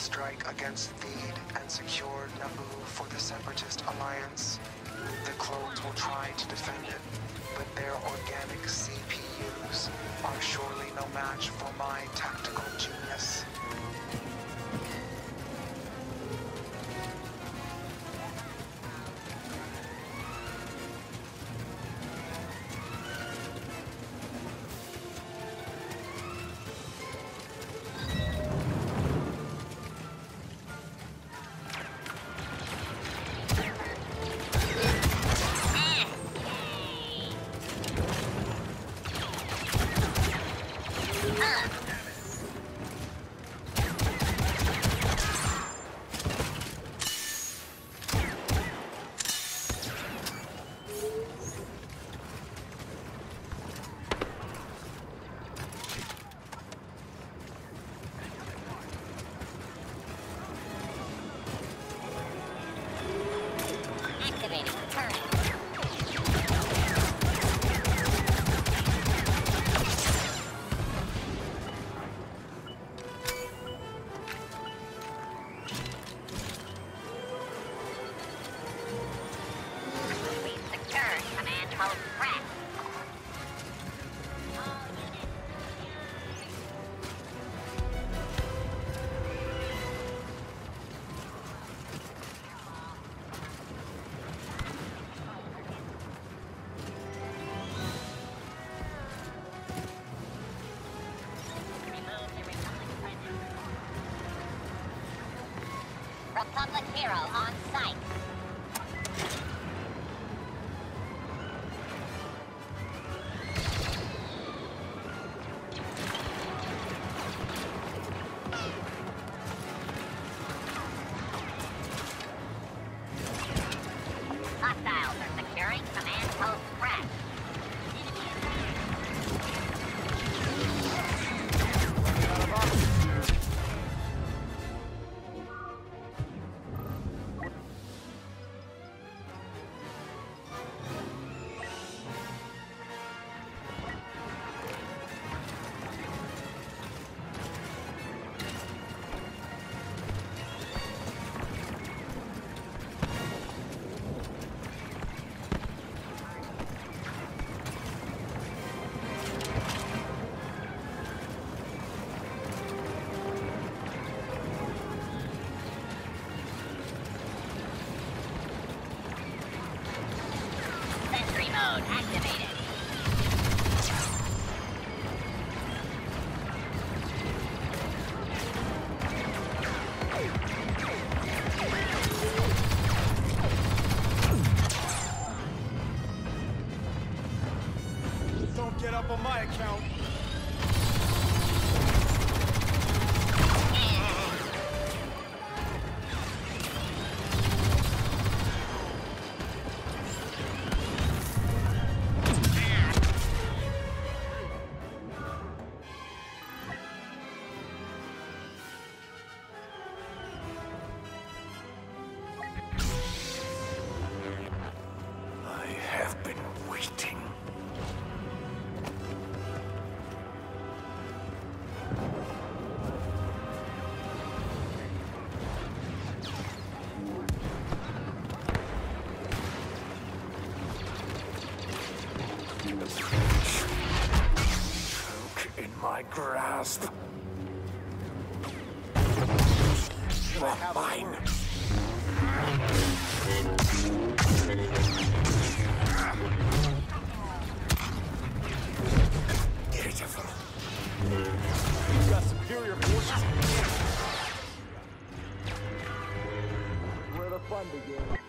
strike against Theed and secure Naboo for the Separatist Alliance. The clones will try to defend it, but their organic CPUs are surely no match for my tactical genius. Republic hero on site. Hostiles are securing command post Pratt. Sentry mode activated. Don't get up on my account. I have been waiting. Choke in my grasp. You are mine. Beautiful. You've got superior forces. Where the fun begins.